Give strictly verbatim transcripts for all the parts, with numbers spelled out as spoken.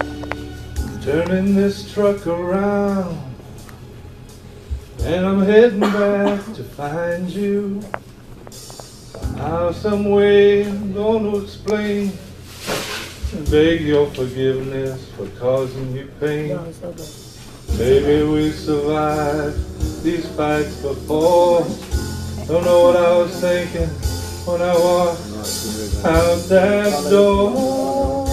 Turning this truck around, and I'm heading back to find you. Somehow, some way, I'm gonna explain and beg your forgiveness for causing you pain. Maybe we survived these fights before. Don't know what I was thinking when I walked out that door.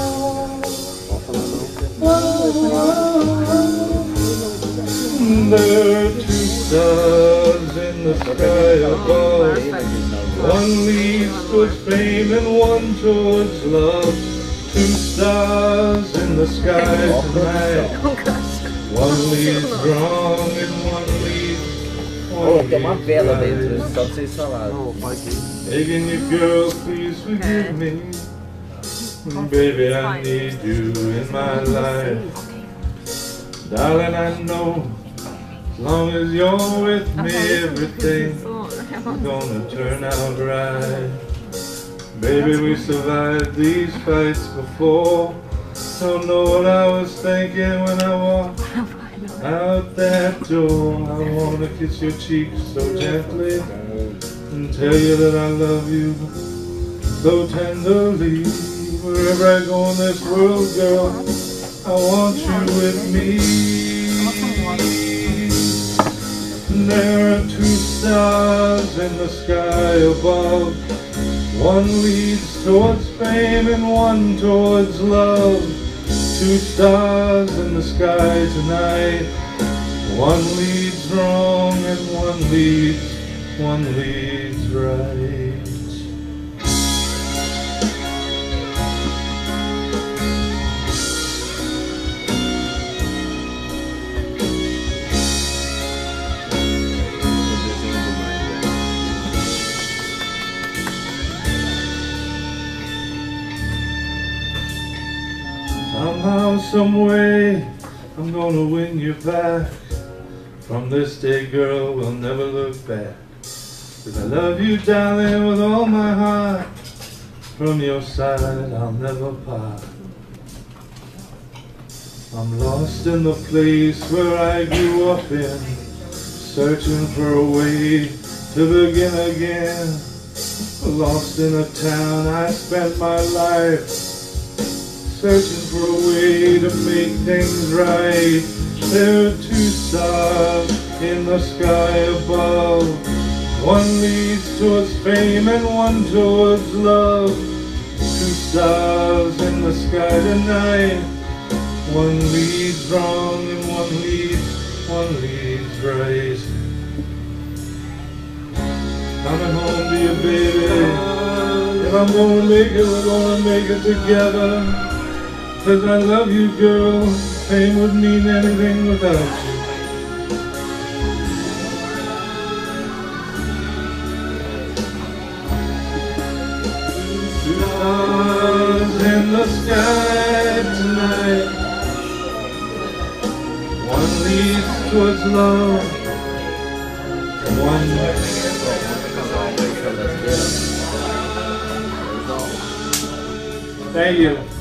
There are two stars in the sky above. One leads towards fame and one towards love. Two stars in the sky tonight. One leads wrong and one leads Oh, tem uma vela dentro, só pra vocês falarem. Begging you, girl, please forgive me. Baby, I need you in my life. Darling, I know as long as you're with me, everything's gonna turn out right. Baby, we survived these fights before. Don't know what I was thinking when I walked out that door. I wanna kiss your cheek so gently and tell you that I love you so tenderly. Wherever I go in this world, girl, I want you with me. There are two stars in the sky above. One leads towards fame and one towards love. Two stars in the sky tonight. One leads wrong and one leads, one leads right. Somehow, some way, I'm gonna win you back. From this day, girl, we'll never look back. 'Cause I love you, darling, with all my heart. From your side, I'll never part. I'm lost in the place where I grew up in, searching for a way to begin again. Lost in a town I spent my life, searching for a way to make things right. There are two stars in the sky above. One leads towards fame and one towards love. Two stars in the sky tonight. One leads wrong and one leads, one leads right. Coming home to you, baby. If I'm gonna make it, we're gonna make it together. 'Cause I love you, girl. Fame wouldn't mean anything without you. Two stars in the sky tonight. One leads towards love, one thank you.